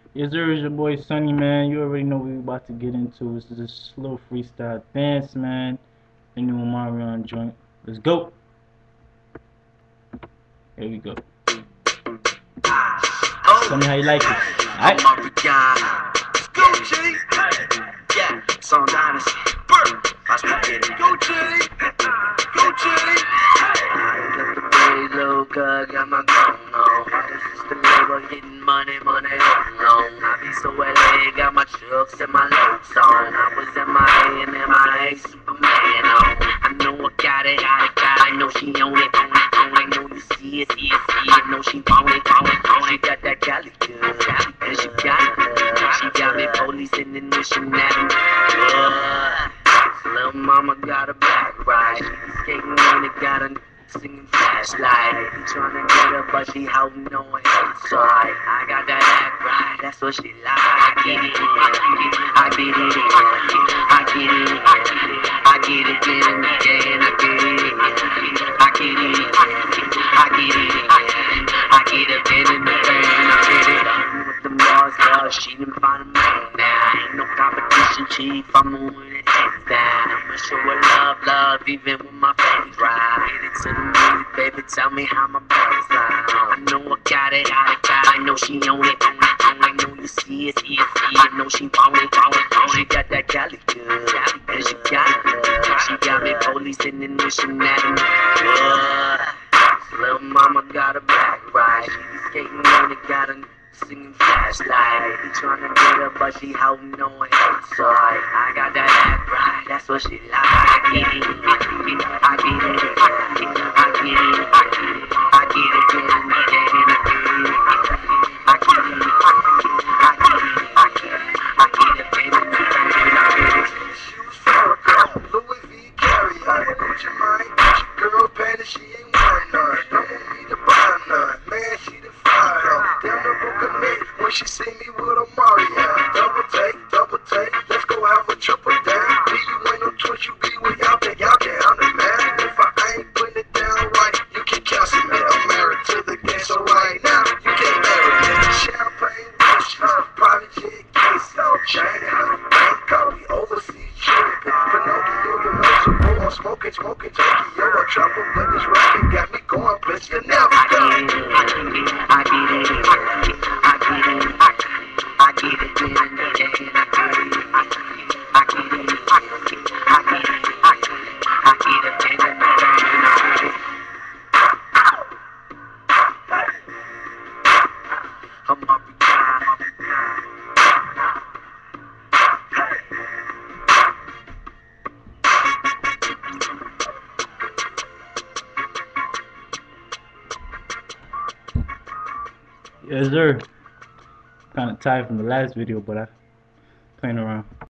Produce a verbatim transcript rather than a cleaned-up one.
Yes, there is your boy Sunny, man. You already know what we about to get into. This is a slow freestyle dance, man. The new Omarion joint. Let's go. Here we go. Tell me how you like it. Alright. Go, G! Yeah, Song Dynasty. Watch me get it. Go, G! Go, G! Got the way low, got my gun on. This is the label getting money, money, on. I be so L A, got my chucks and my loops on. I was in my A and M I A Superman on. I know I got it, got it, got it. I know she own it, own it, own it. I know you see it, see it, see it. Know she own it, own it, own it. She got that Cali good, and she got it. She got me police in the mission at me. Little mama got a back ride. She be skating on it, got a singing flashlight. He tryna get her, but she holding on inside. I got that act right, that's what she like. I get it in, I get it in, I get it in, I get it in, and I get it in, I get it in, I get it in, I get it in the band, I get it in with the boss, cause she didn't find a man now. Ain't no competition, chief, I'm moving it hands down. I'ma show her love, love, even with my friends ride. Get it to the music, baby, tell me how my brain's lying. I know I got it, got it, got it. I know she own it, own it, own it. I know you see it, see it, see it. I know she own it, own it, own it. She got that Cali good, and she got it. She got me police in the mission at me. Little mama got a back ride. She be skating on it, got a singing flashlight. He tryna get her, but she holding on inside. I got that act right, that's what she like. I get it, I get it, I get it, I get it, I get it, I get it, I get it, I get it, I get it, I get it, I get it, baby. Shoes for Louis V. Carry on, Gucci mine, girl panty, she ain't wearing none. Don't want me to buy none, man, she the fire. Down the book of me when she see me with Omarion. Double take, double take, let's go have a triple down. Be you ain't no twitch, you be way out there, y'all can I'm the man. If I ain't putting it down right, you can cancel me. I'm married to the game, so right now you can't marry me. Champagne, wishes, private jet case, China, Bangkok, we overseas tripping. Pinocchio, you know some more. I'm smoking, smoking Tokyo. I'm trouble, but this racket got me going, plus you never go. I get it, I get it, I get it, I get it, I get it, I get it, I get it, I get it, I get it, I'm up again. Yes, sir. Kind of tired from the last video, but I playing around.